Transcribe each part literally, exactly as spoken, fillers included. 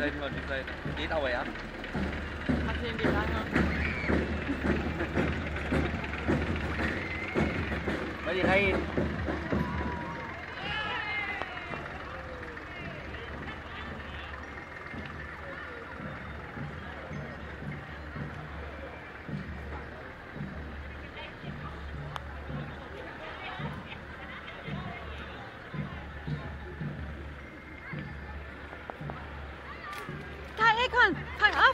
Seite mal die Seite. Geht aber, ja. Hat sie irgendwie lange. Mal die rein. Egon, fang auf!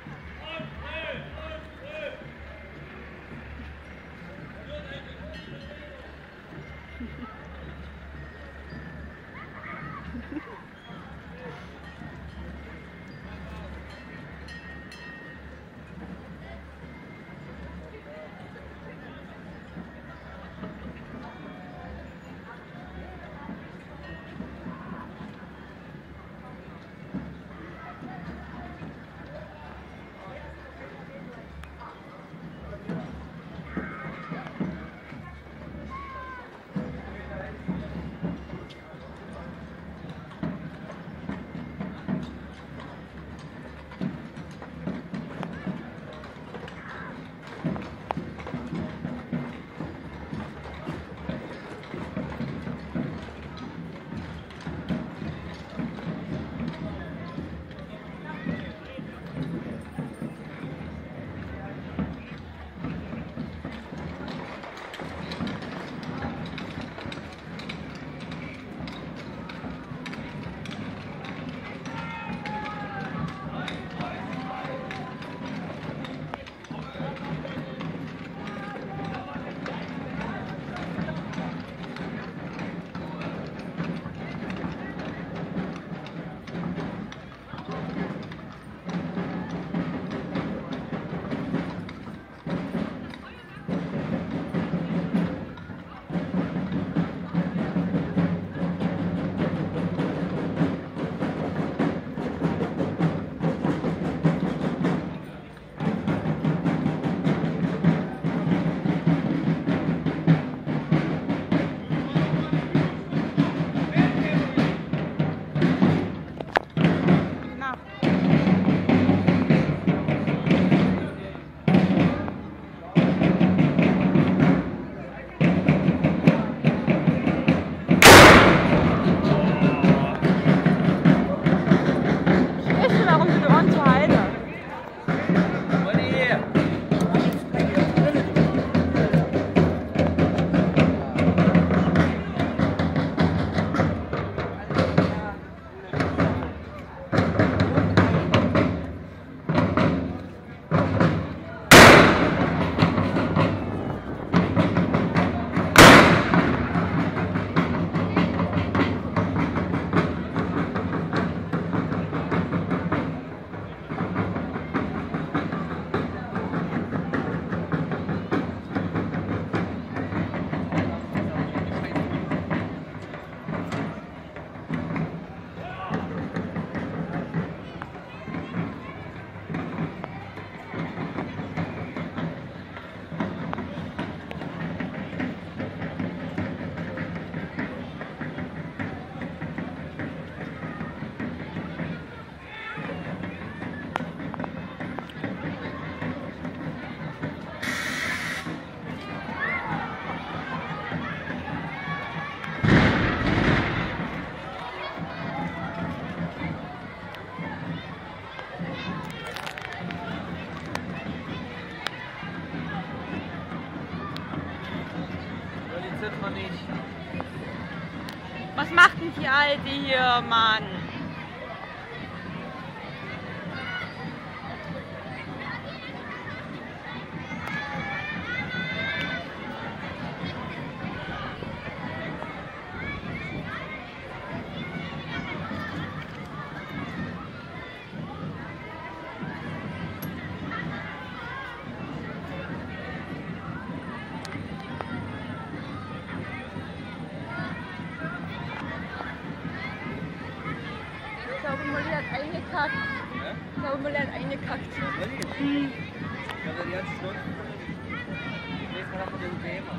Was macht denn die Alte hier, Mann? Ich glaube, Molly hat eingekackt. Ja? Ich glaube, Molly hat eingekackt. Hm. Ja, die ganze Stunde. Nächstes Mal haben wir den Thema.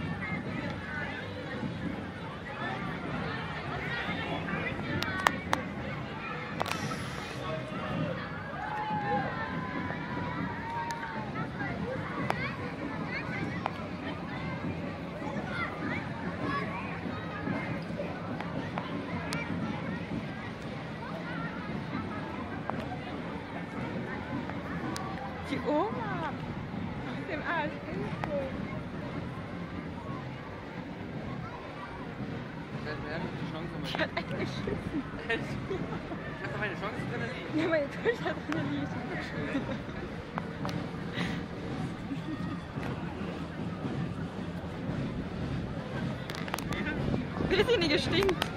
Oma! Aus dem A S Info. Ich Die hat echt geschissen. Ich hab doch meine Chance drin liegen. Ja, meine Tasche hat drin liegen. Wie ist sie nicht gestinkt?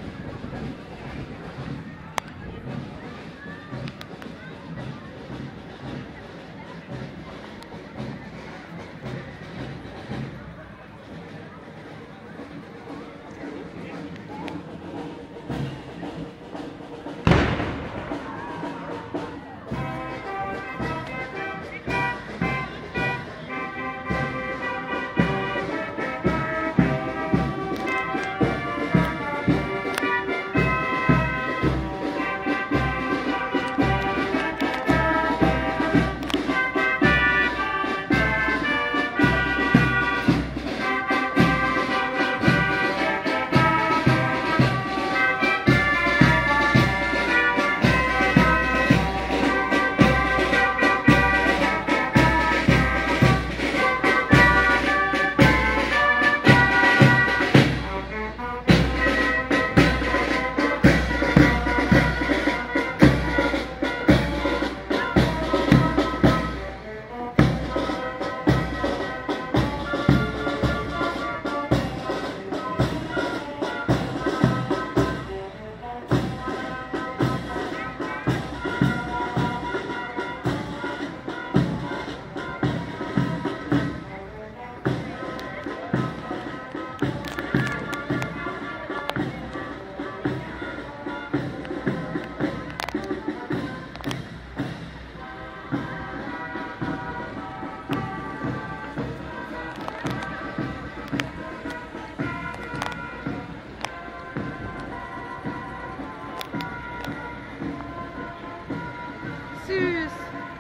Süß.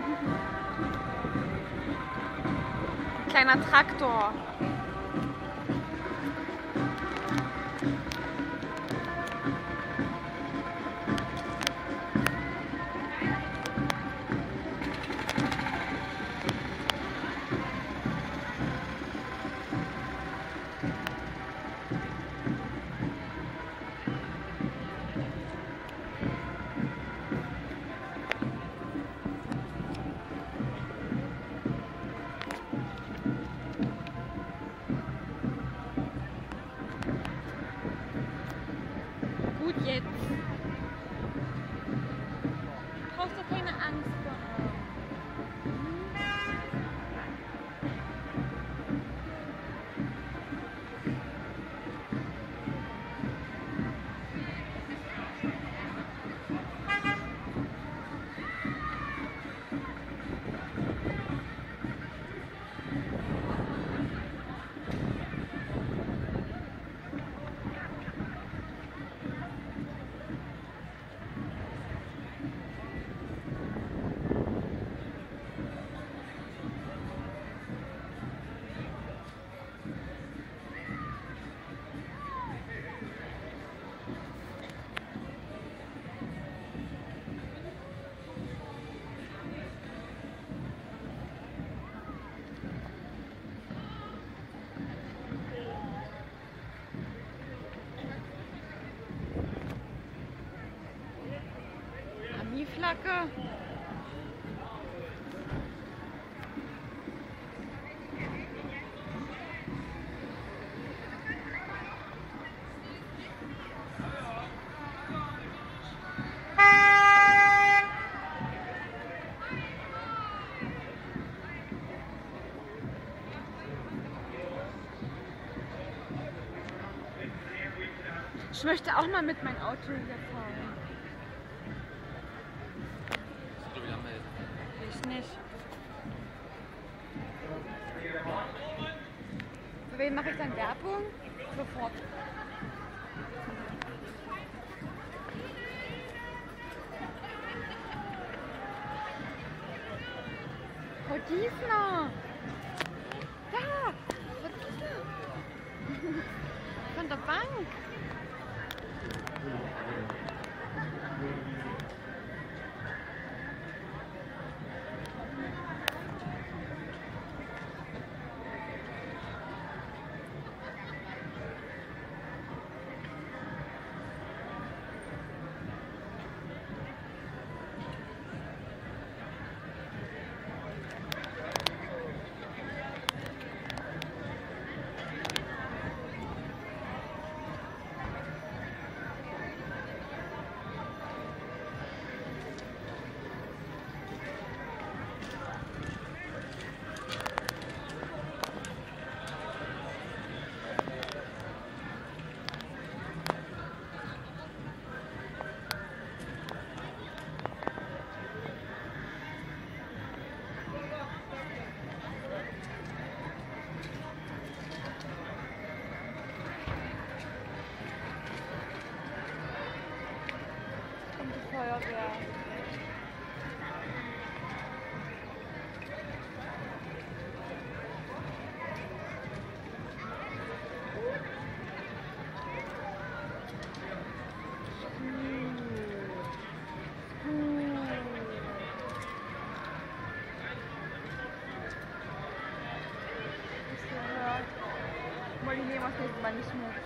Kleiner Traktor. Gut jetzt. Brauchst du keine Angst vor haben. Flagge. Ich möchte auch mal mit meinem Auto hier fahren. Ich nicht. Für wen mache ich dann Werbung? Sofort. Frau Giesner! Da! Frau Giesner! Von der Bank! Feuerwehr. Die nehmen das nächste Mal nicht mit.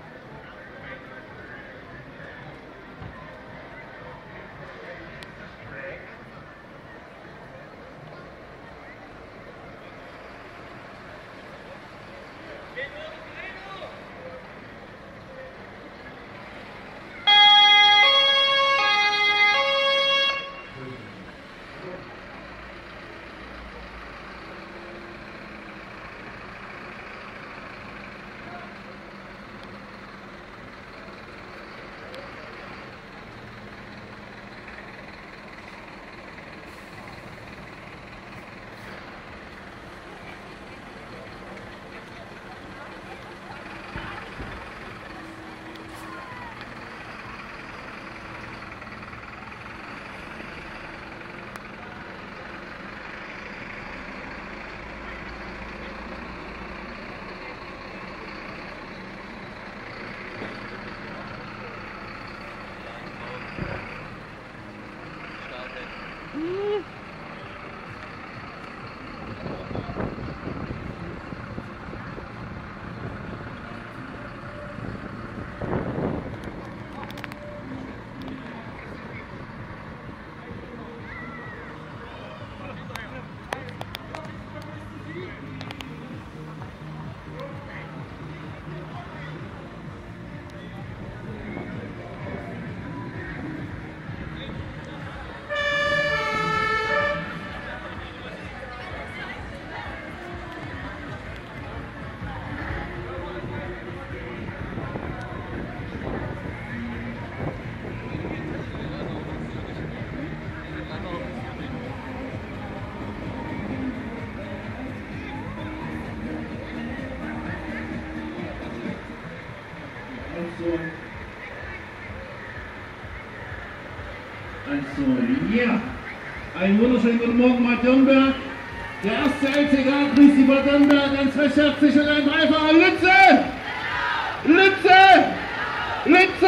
Also, ja, einen wunderschönen guten Morgen, Bad Dürnberg. Der erste L C K grüßt die Bad Dürnberg ganz recht herzlich und ein dreifacher Lütze! Lütze! Lütze!